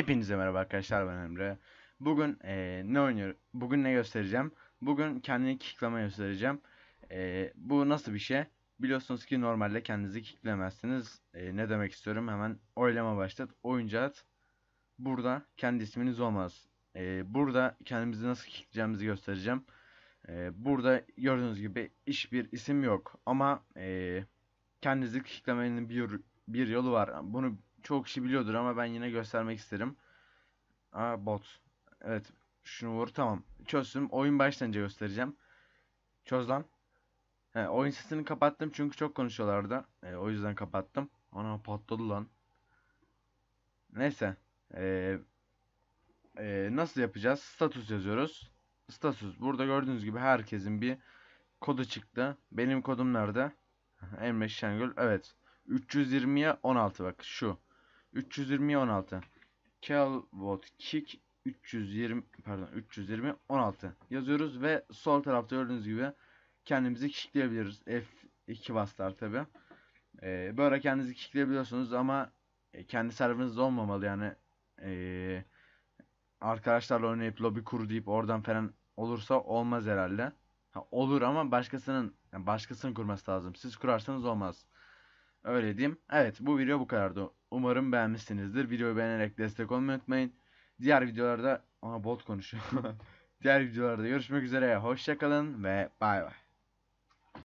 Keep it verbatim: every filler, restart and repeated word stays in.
Hepinize merhaba arkadaşlar, ben Emre. Bugün eee, ne oynuyor? Bugün ne göstereceğim? Bugün kendini kickleme göstereceğim. Eee, bu nasıl bir şey? Biliyorsunuz ki normalde kendinizi kicklemezsiniz. Eee, ne demek istiyorum? Hemen oylama başlat. Oyuncu at. Burada kendi isminiz olmaz. Eee, burada kendimizi nasıl kickleyeceğimizi göstereceğim. Eee, burada gördüğünüz gibi hiçbir isim yok. Ama eee kendinizi kicklemenin bir, bir yolu var. Bunu çoğu kişi biliyordur ama ben yine göstermek isterim. Aa, bot. Evet. Şunu vur, tamam. Çözdüm. Oyun başlayınca göstereceğim. Çöz lan. He, oyun sesini kapattım çünkü çok konuşuyorlardı. E, o yüzden kapattım. Ana, patladı lan. Neyse. E, e, nasıl yapacağız? Status yazıyoruz. Status. Burada gördüğünüz gibi herkesin bir kodu çıktı. Benim kodum nerede? Emre Şengül. Evet. üç yüz yirmiye on altı, bak şu. üç yüz yirmiye on altı. Calvot kick üç yüz yirmi, pardon, üç yüz yirmi on altı yazıyoruz ve sol tarafta gördüğünüz gibi kendimizi kickleyebiliriz. F iki bastılar tabi. Ee, böyle kendinizi kickleyebiliyorsunuz ama e, kendi serverınız olmamalı yani. Ee, Arkadaşlarla oynayıp lobi kur deyip oradan falan olursa olmaz herhalde. Ha, olur ama başkasının yani başkasının kurması lazım. Siz kurarsanız olmaz. Öyle diyeyim. Evet, bu video bu kadardı. Umarım beğenmişsinizdir. Videoyu beğenerek destek olmayı unutmayın. Diğer videolarda... Aa, bot konuşuyor. Diğer videolarda görüşmek üzere. Hoşça kalın ve bay bay.